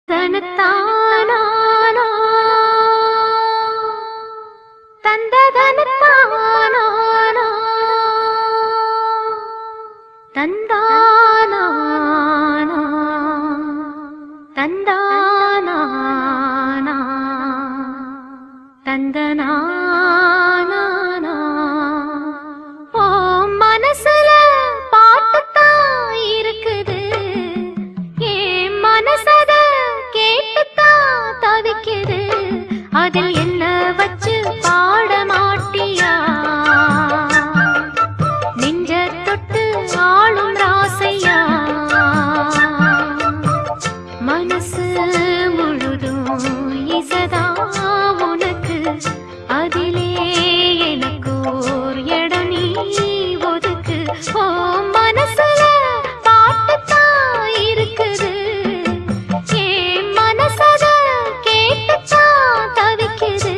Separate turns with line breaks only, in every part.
தனத்தானா தந்ததனத்தானா தந்தானா தந்தானா தந்தனா ஓ மனசுல பாட்டுத்தான் இருக்குது ஏன் மனசத கேட்டுத்தான் தவிக்குது அதில் என்ன வச்சு பாட மாட்டியா நெஞ்ச தொட்டு ஆளும் ராசையா மனசு முழுதும் இசதா உனக்கு அதிலே எனக்கு ஓர் இடம் நீ ஒதுக்கு ஓ மனசுல பாட்டுத்தான் இருக்குது ஏன் மனசத கேட்டுத்தான் தவிக்குது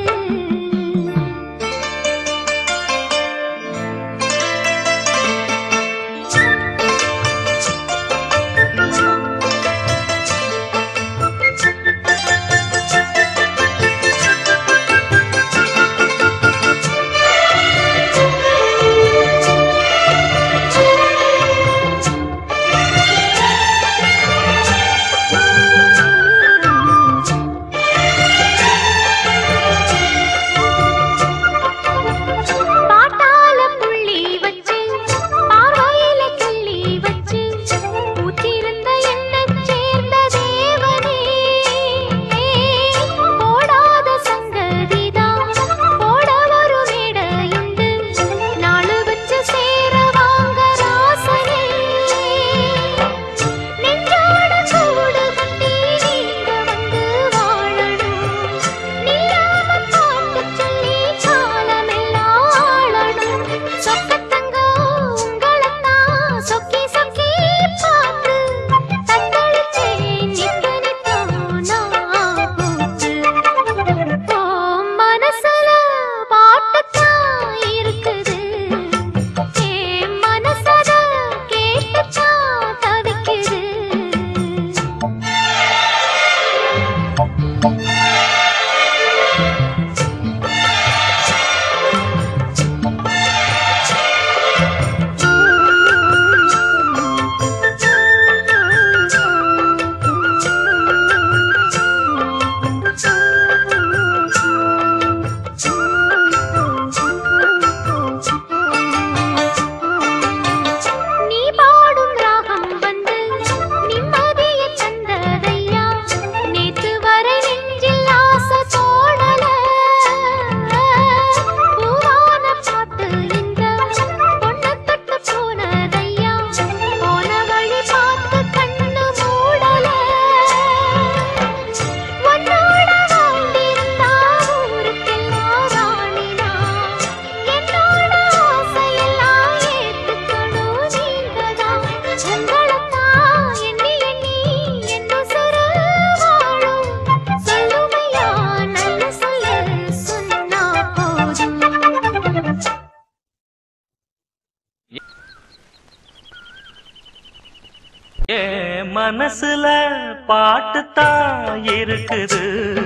மனசுல பாட்டுத்தான் இருக்குது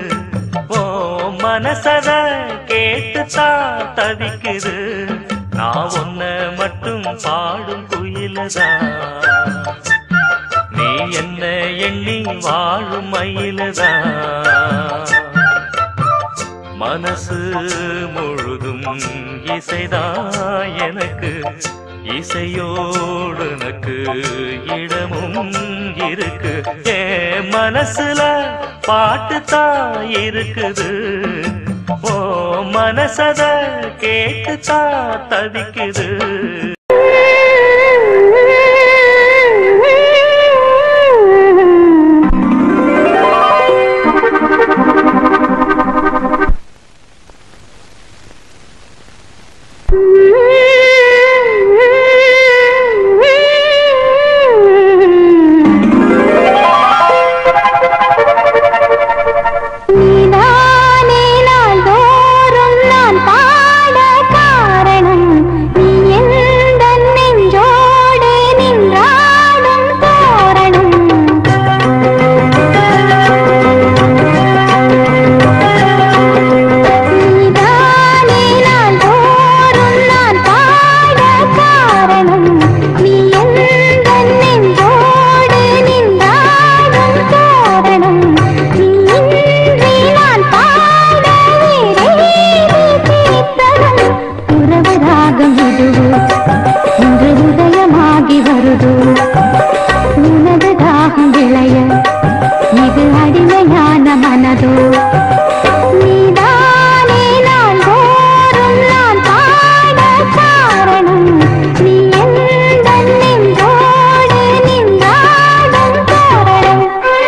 ஓ மனசத கேட்டுத்தான் தவிக்குது நான் ஒன்ன மட்டும் பாடும் குயிலதான் நீ என்ன எண்ணி வாழும் மயிலதான் மனசு முழுதும் இசைதான் எனக்கு இசையோடு எனக்கு இடமும் இருக்கு ஏன் மனசுல பாட்டுத்தான் இருக்குது ஓ மனசத கேட்டுத்தான் தவிக்குது
நீ இது அடிமையான மனதோ நீதானே நான் தோறும் நான் பாட காரணம் நீ எந்தன் நெஞ்சோடு நின்றாடும் காரணம்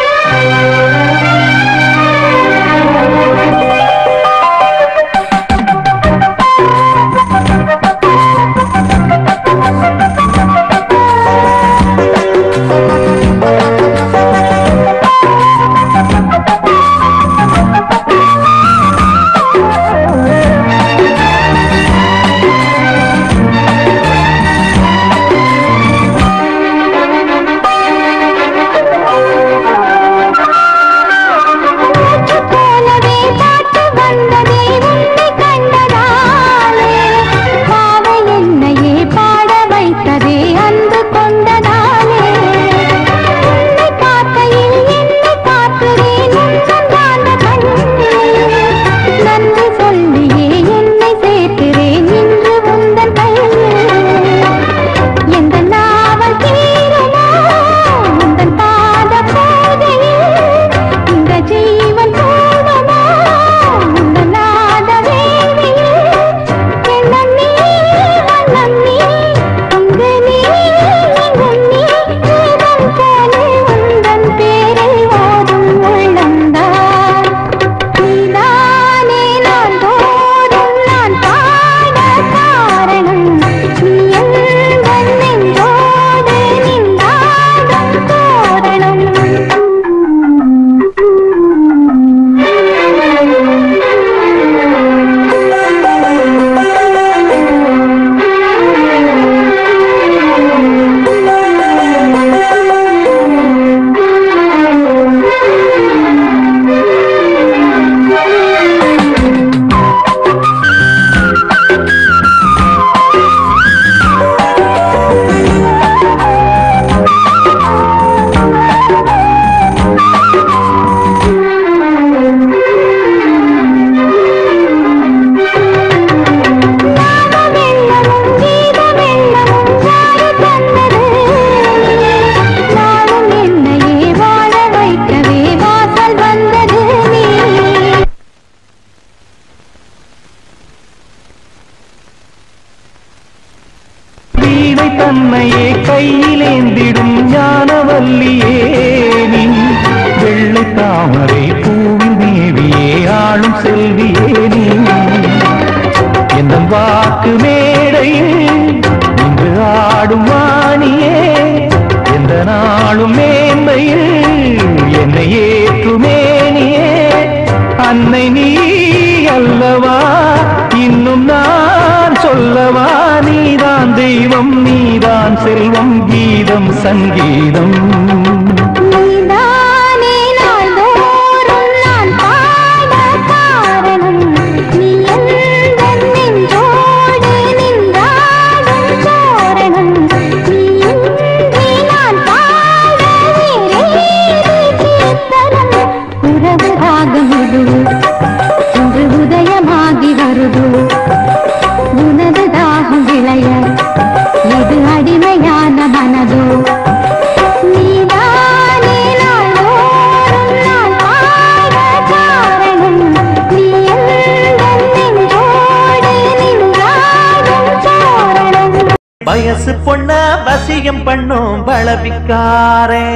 தன்னையே கையிலேந்திடும் ஞானவல்லியே நீ வெள்ளை தாமரை பூவில் மேவியே ஆளும் செல்வியே நீ என் வாக்கு மேடையில் இன்று ஆடும் வாணியே எந்த நாளும் மேன்மையில் என்னை ஏற்றுமேனியே அன்னை நீ அல்லவா இன்னும் நான் சொல்லவா நீதான் தெய்வம் நீதான் செல்வம் கீதம் சங்கீதம்
உதயமாகி வருது உனது தாகம் விளைய இது அடிமையான மனதோ நீதானே நாளோறும் நான் பாட காரணம் நீ எந்தன் நெஞ்சோடு நின்றாடும் காரணம்
வயசு பொண்ண வசியம் பண்ணும் பலவிக்காரே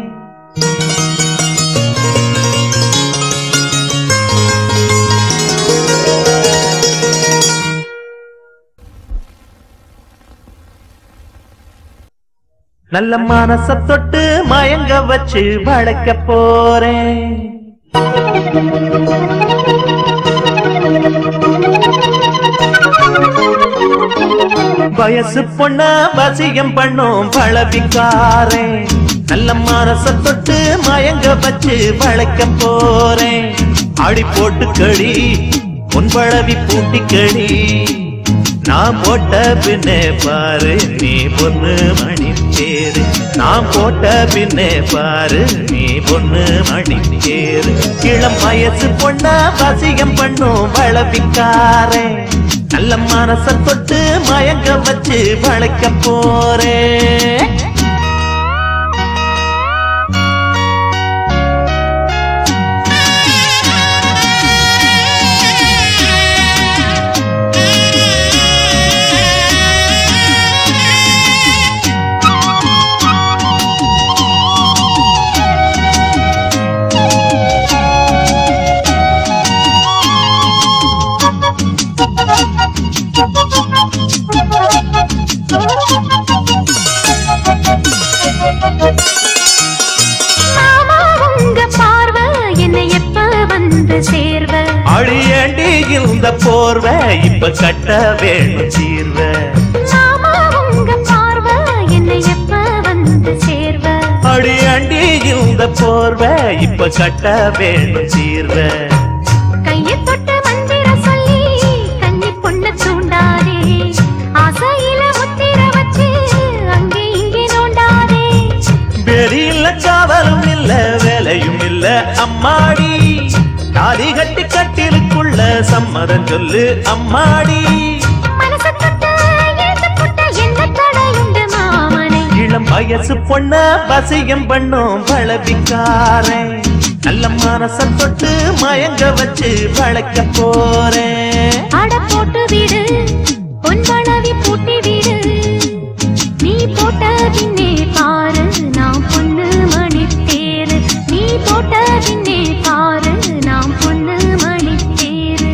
நல்ல மனச தொட்டு மயங்க வச்சு வளைக்க போறேன் வயசு பொண்ண வசியம் பண்ணும் பழவிக்காரே நல்ல மனச தொட்டு மயங்க வச்சு வளைக்க போறேன் அடி போட்டு கடி உன் பழவி பூட்டி கடி நான் போட்ட பின்னே பாரு நீ பொண்ணு மணி தேரு நான் போட்ட பின்னே பாரு நீ பொண்ணு மணி தேரு இளம் வயசு பொண்ண வசியம் பண்ணும் வளவிக்காரே நல்ல மனச தொட்டு மயங்க வச்சு வளைக்க போறேன்
வந்து சேர்வ
அழியண்டி இந்த போர்வ இப்ப கட்ட வேணும் சீர்வ
மாமா உங்க பார்வ என்னை எப்ப வந்து சேர்வ
அழியண்டி இந்த போர்வ இப்ப கட்ட வேணும் சீர்வ
கையை தொட்டு மந்திர சொல்லி கன்னி பொண்ண தூண்டாதே ஆசையில முத்திர வச்சு அங்கே இங்கே நோண்டாதே
வெளியில காவலும் இல்ல வேலையும் இல்ல அம்மாடி தாலி கட்டி கட்டிலுக்குள்ள சம்மதம் சொல்லு அம்மாடி
மனச தொட்டு ஏத்து புட்ட என்ன தடையுண்டு மாமனை
இளம் வயசு பொண்ண வசியம் பண்ணும் பழவிக்காரன் நல்ல மனச தொட்டு மயங்க வச்சு வளைக்க போறேன்
அட போட்டு விடு பொன் பணவி பூட்டி விடு நீ போட்ட பின்னே பாரு நாம் பொண்ணு மணி தேரு நீ போட்ட பின்னே பாரு நாம் பொண்ணு மணி தேரு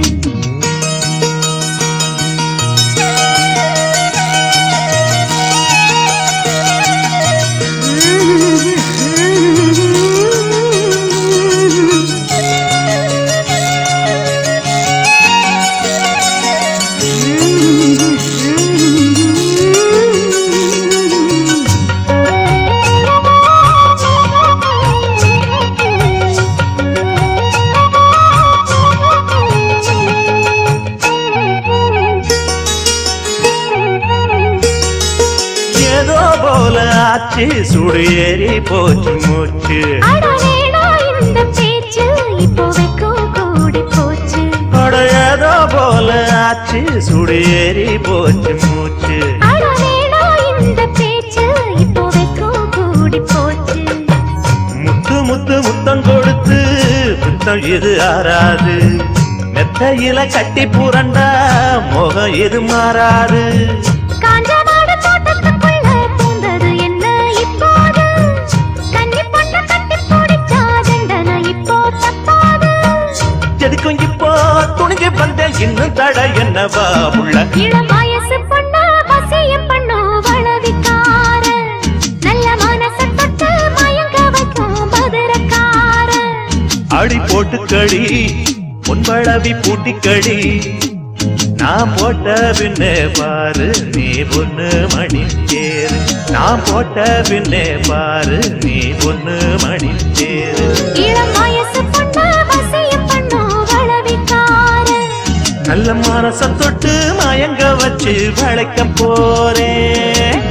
ஏதோ போல ஆச்சு சுடு ஏறி போச்சு மூச்சு
அடவேடா இந்த பேச்சு இப்போ வெக்கம் கூடி போச்சு
அட ஏதோ போல ஆச்சு சுடு ஏறி போச்சு மூச்சு
அடவேடா இந்த பேச்சு இப்போ வெக்கம் கூடி போச்சு
முத்து முத்து முத்தம் கொடுத்து முத்தம் இது ஆறாது மெத்தையில கட்டி புரண்டா முகம் இது மாறாது
காஞ்ச மாடு தோட்டத்துக்குள்ள பூந்தது என்ன இப்போது கன்னி பொண்ணு கட்டி பிடிச்சா தண்டனை இப்போ தப்பாது
எதுக்கும் இப்போ துணிஞ்சு வந்தேன் இன்னும் தட என்னவா உள்ள
இளம் வயசு பொண்ணு வசியம் பண்ணு வளவிக்கார நல்ல மனச தொட்டு மயங்க வைக்கும் மதுரக்கார
அடி போட்டு கடி பொன்பளவி பூட்டி கடி நான் போட்ட பின்னே பாரு நீ பொண்ணு மணி தேரு நான் போட்ட பின்னே பாரு நீ பொண்ணு மணி தேரு
இளம் வயசு பொண்ணு வசியம் பண்ணு வளவிக்கார
நல்ல மனச தொட்டு மயங்க வச்சு வளைக்க போறேன்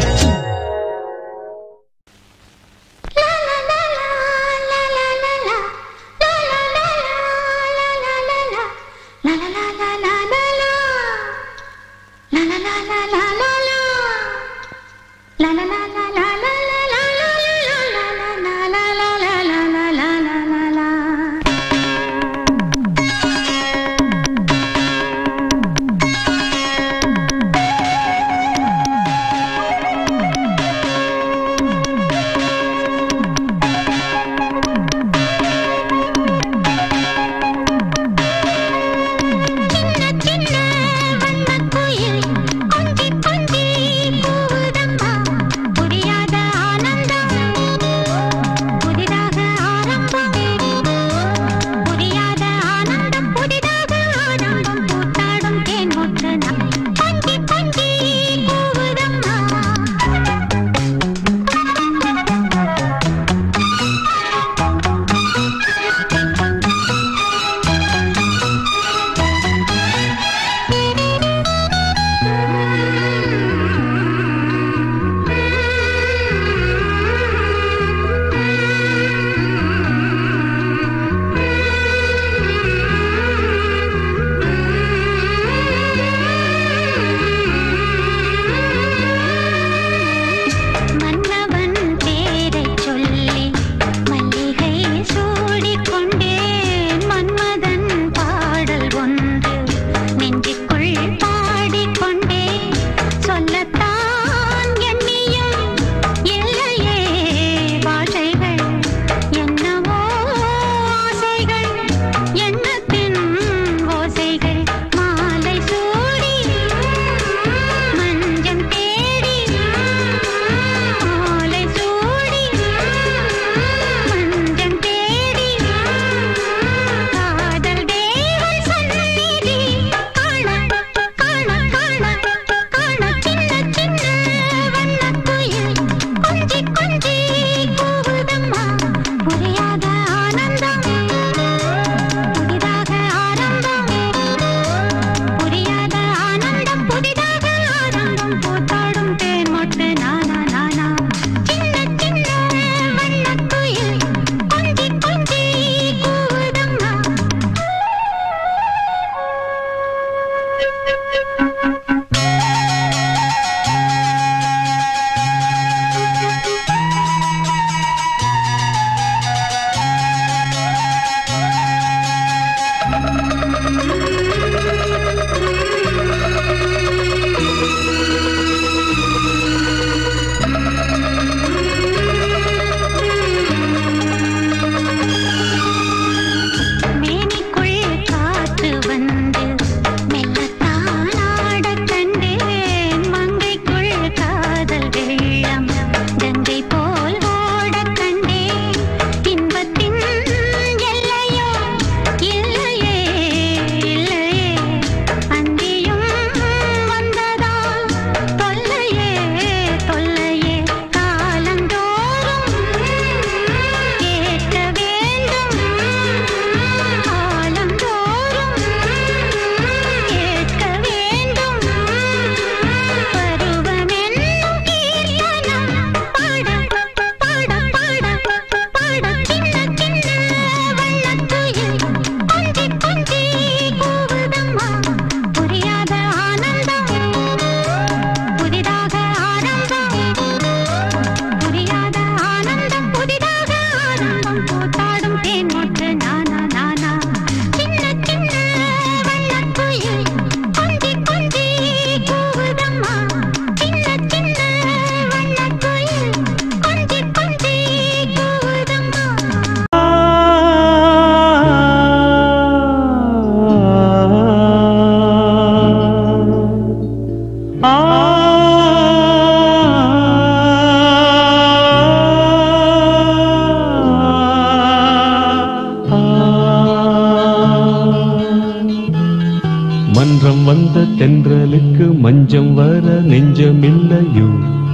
மன்றம் வந்த தென்றலுக்கு மஞ்சம் வர நெஞ்சமில்லையோ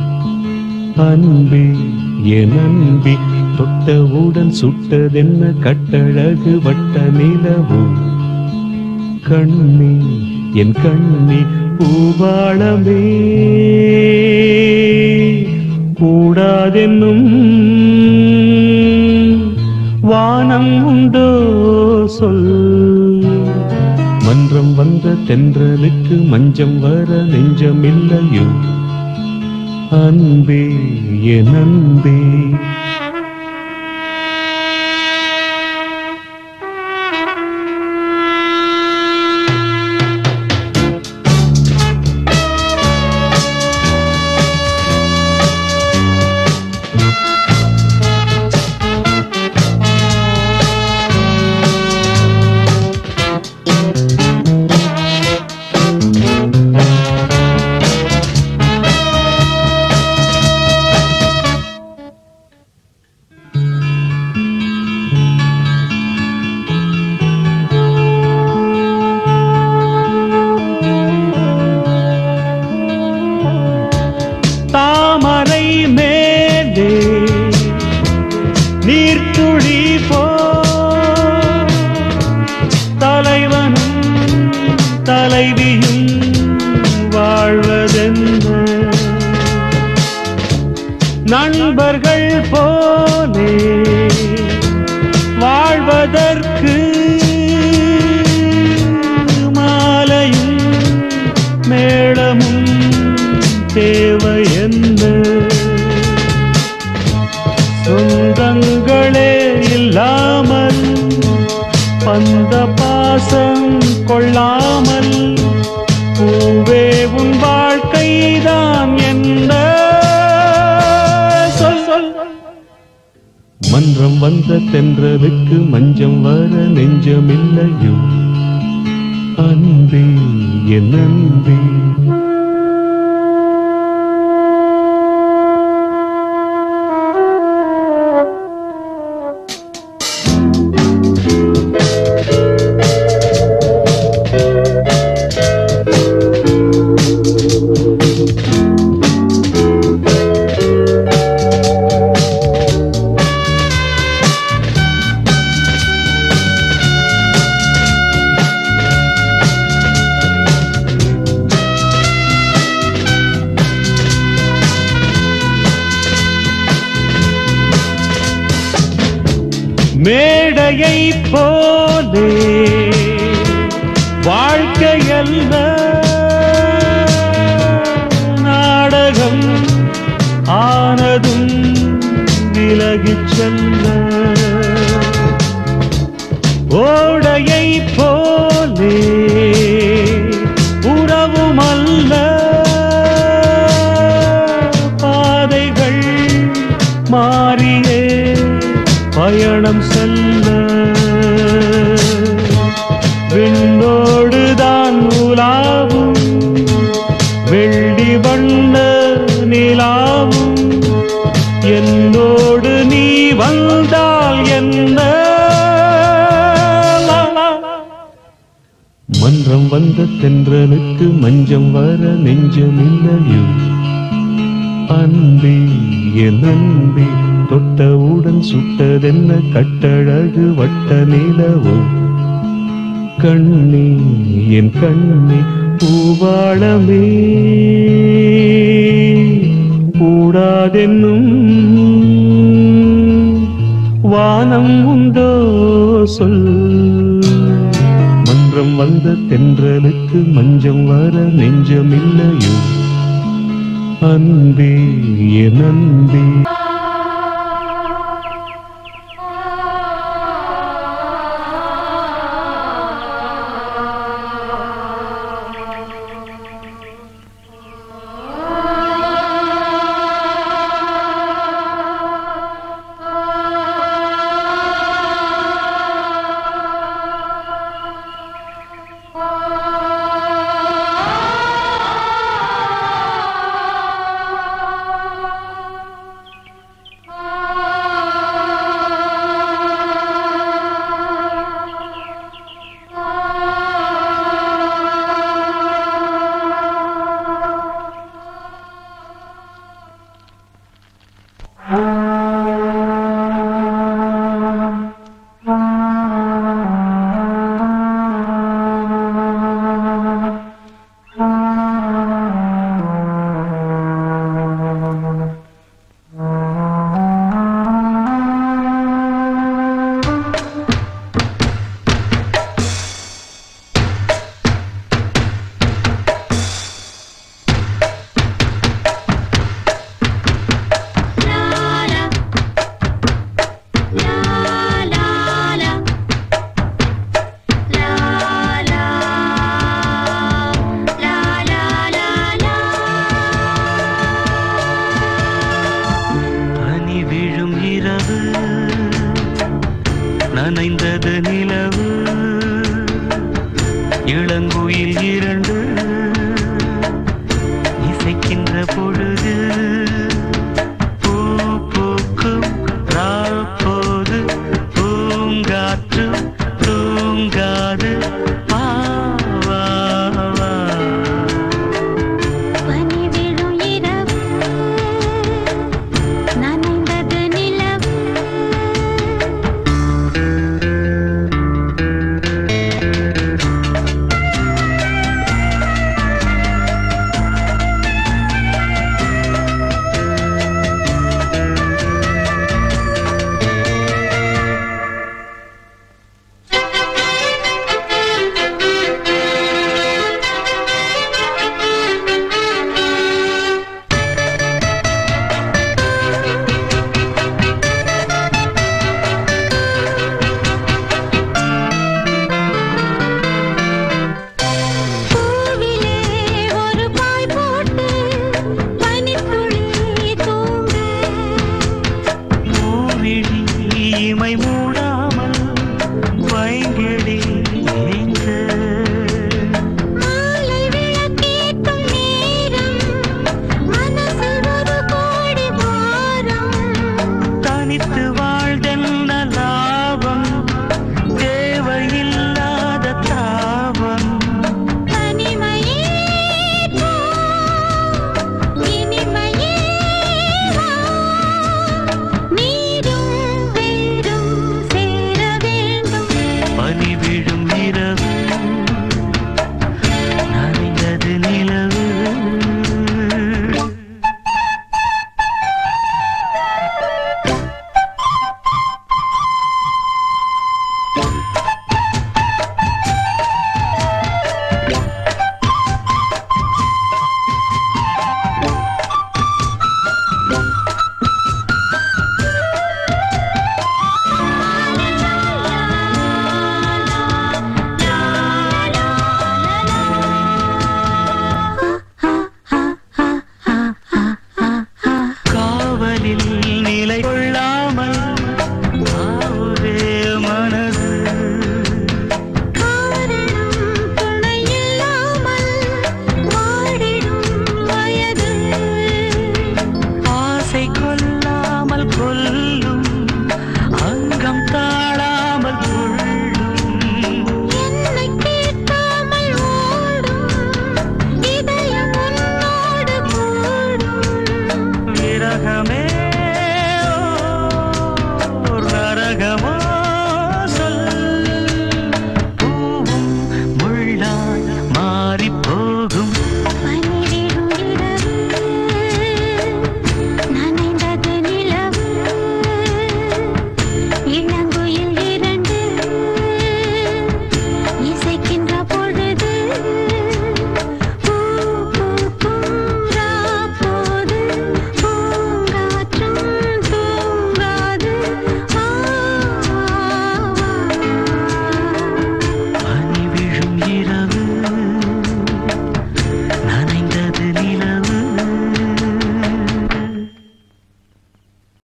அன்பே என் அன்பே தொட்டவுடன் சுட்டதென்ன கட்டழகு வட்ட நிலவோ கண்ணே என் கண்ணே பூவாளமே கூடாதென்னும் வானம் உண்டோ சொல் மன்றம் வந்த தென்றலுக்கு மஞ்சம் வர நெஞ்சமில்லையோ அன்பே என் அன்பே தாமரை மேலே நீர்த்துளி போ தலைவனும் தலைவியும் வாழ்வதென்ன நண்பர்கள் போலே வாழ்வதற்கு மாலையும் மேளமும் தேவை என்ன சொந்தங்களே இல்லாமல் பந்த பாசம் கொள்ளாமல் பூவே உன் வாழ்க்கைதான் என்ன சொல் சொல் மன்றம் வந்த தென்றலுக்கு மஞ்சம் வர நெஞ்சமில்லையோ அன்பே என் அன்பே மேடையை போலே வாழ்க்கையல்ல நாடகம் ஆனதும் விலகிச் செல்ல ஓடையை போலே உறவுமல்ல பாதைகள் மாறியே பயணம் செல்ல விண்ணோடுதான் உலாவும் வெள்ளி வண்ண நிலாவும் என்னோடு நீ வந்தால் என்ன மன்றம் வந்த தென்றலுக்கு மஞ்சம் வர நெஞ்சமில்லையோ அன்பே என் அன்பே தொட்டவுடன் சுட்டதென்ன கட்டழகு வட்ட நிலவோ கண்ணே என் கண்ணே பூவாளமே கூடாதென்னும் வானம் உண்டோ சொல் மன்றம் வந்த தென்றலுக்கு மஞ்சம் வர நெஞ்சமில்லையோ அன்பே என் அன்பே
நிலவு இளங்குயில் இரண்டு இசைக்கின்ற பொழுது பூ பூக்கும் ராப்போது பூங்காற்று தூங்காது இமை மூடாமல் வைங்கிடி
மாலை விளக்கேற்றும் நேரம் மனசில் ஒரு கோடி பாரம்
தனித்து வாழ்தென்ன லாபம் தேவையில்லாத தாபம்
தனிமையே இனிமையே நீரும் வேரும் சேர வேண்டும்
பனி விழும்